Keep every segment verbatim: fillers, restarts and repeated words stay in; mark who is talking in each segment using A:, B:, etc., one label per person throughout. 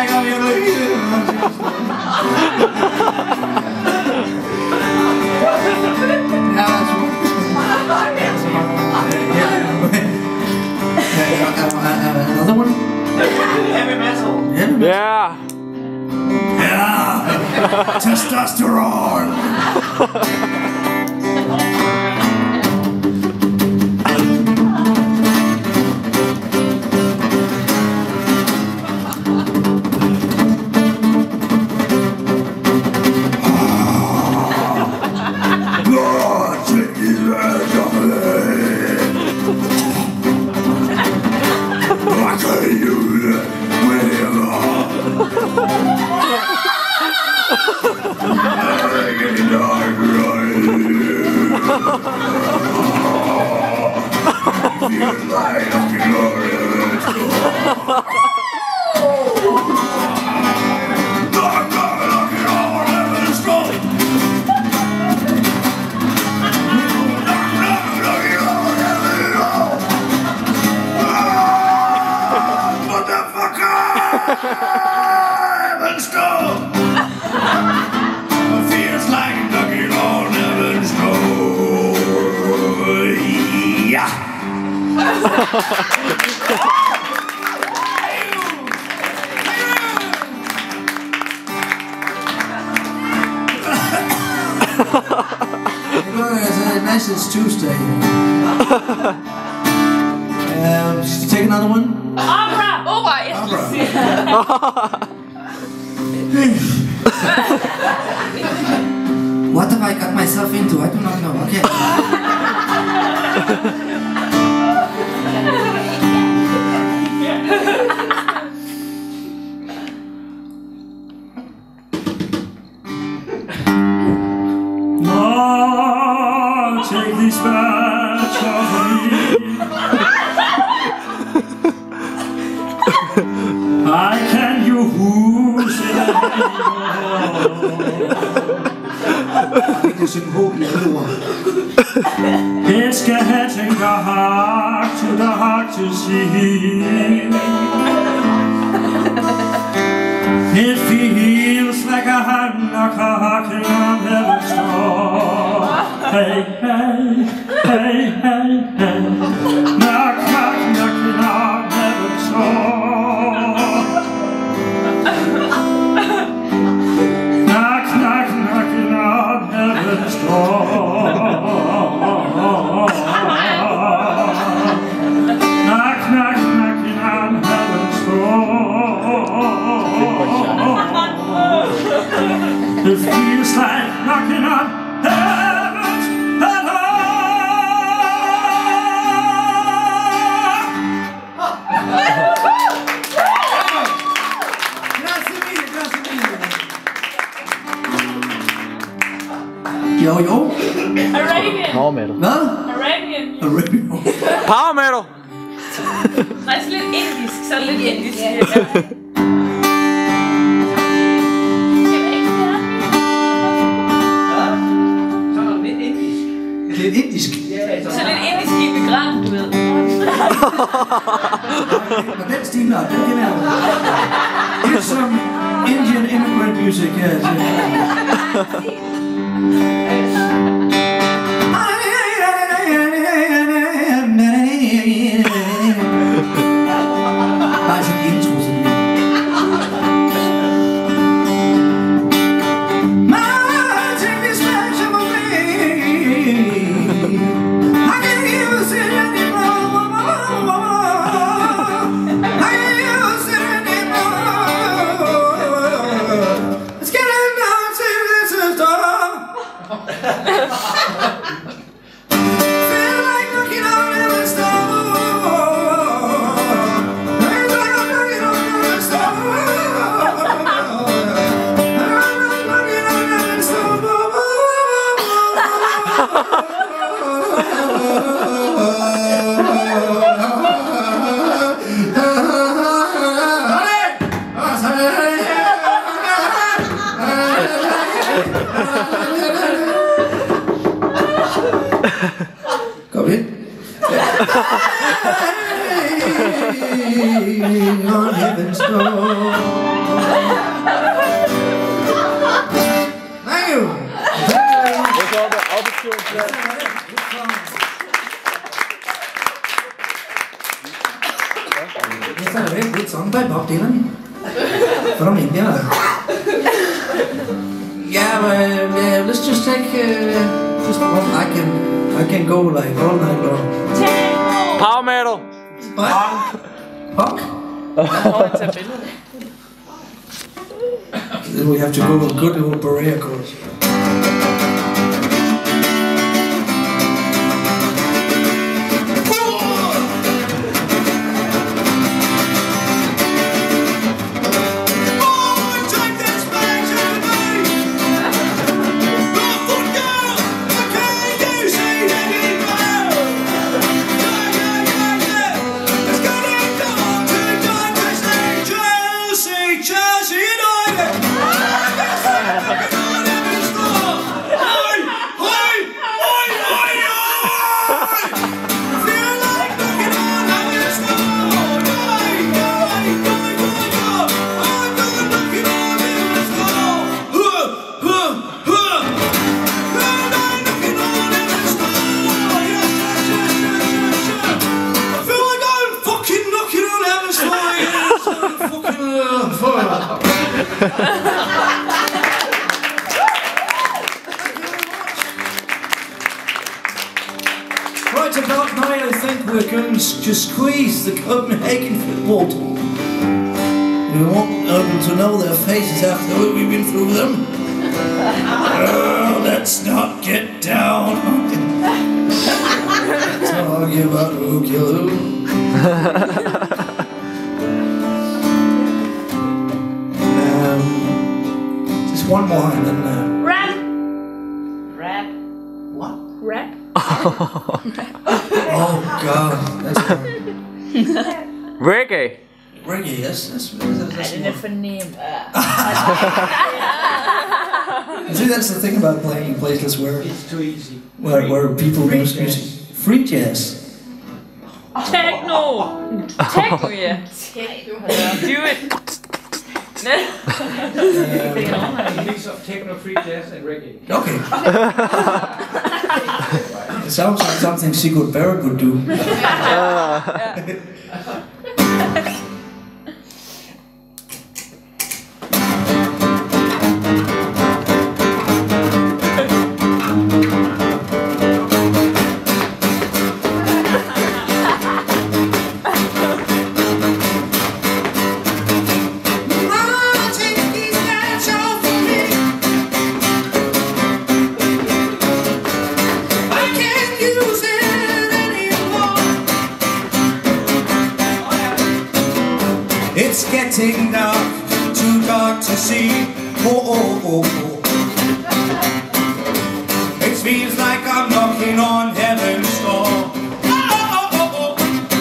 A: like I'm Another one? Heavy metal. Heavy metal.
B: Yeah.
A: Yeah. Testosterone. Nice it's Tuesday. um, take another one.
C: Opera! Opera!
A: Opera. What have I got myself into? I do not know. Okay.
D: Oh, take this badge of me. I can use it anymore. It's getting hard to the heart to see. It feels like a hard knocker knocking on heaven's door. Hey, hey, hey, hey, hey. Knock, knock, knocking on heaven's door. Knock, knock, knocking on heaven's door. Knock, knock, knocking on heaven's door. It feels like knocking on heaven's door.
A: Grazie mille, grazie mille. Jo, jo.
C: Arabian.
B: Power metal.
A: Hvad?
C: Arabian.
A: Arabian.
B: Power metal.
C: Nej, så lidt indisk. Så lidt indisk. Ja.
A: Lidt indisk.
C: Så lidt indisk immigrant, du ved.
A: Og den stil der, den kender jeg. It's some Indian immigrant music, yes. Bare sådan en intro, sådan en. play Bob Dylan. From India. Yeah, but uh, let's just take uh, just one. I can I can go like all night long.
B: Power metal.
A: What? Punk? Then we have to go with good old Berea chorus. Right about now, I think we're going to just squeeze the Copenhagen football team. We want people to know their faces after we've been through them. Oh, let's not get down. Talk about who killed who. One more and then uh...
C: rap. Rap.
A: What?
C: Rap.
A: Oh God, that's
B: Raggae.
A: Raggae, yes, that's that's. that's
C: I didn't fornemme.
A: See, that's the thing about playing in places where
E: it's too easy.
A: Where where people use music. Free jazz.
C: Techno. Techno, yeah. Techno. Do it.
E: A mix of techno, free jazz, and reggae.
A: Okay. It sounds like something Sigurd Barrett would do. It's getting dark, too dark to see. Oh, oh, oh, oh. It feels like I'm knocking on heaven's door. Oh, oh, oh, oh.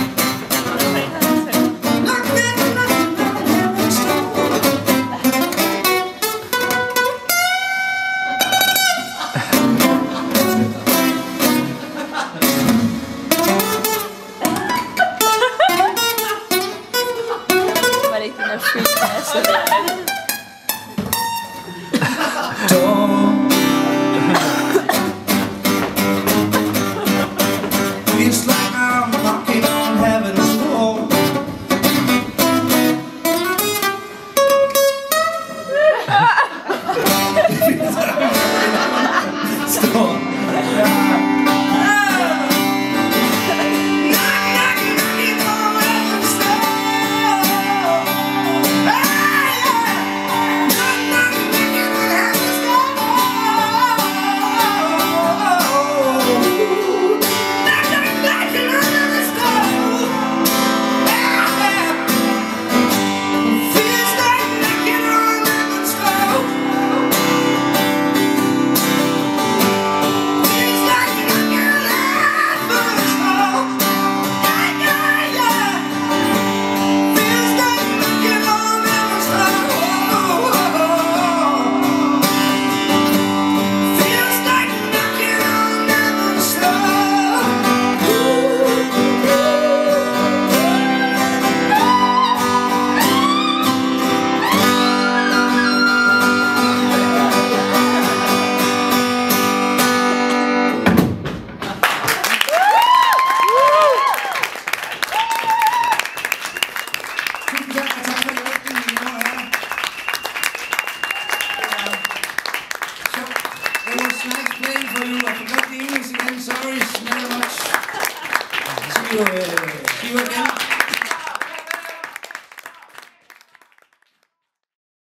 A: Knocking on heaven's door.
C: Var det ikke den der free pass?
A: nice playing for you. I forgot the English again. Sorry, very much. See you, uh, see you again.